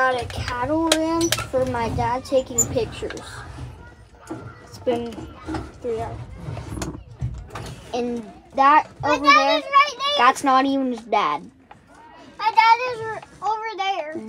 at a cattle ranch for my dad taking pictures. It's been 3 hours. And that over there, right there. that's not even his dad. My dad is over there.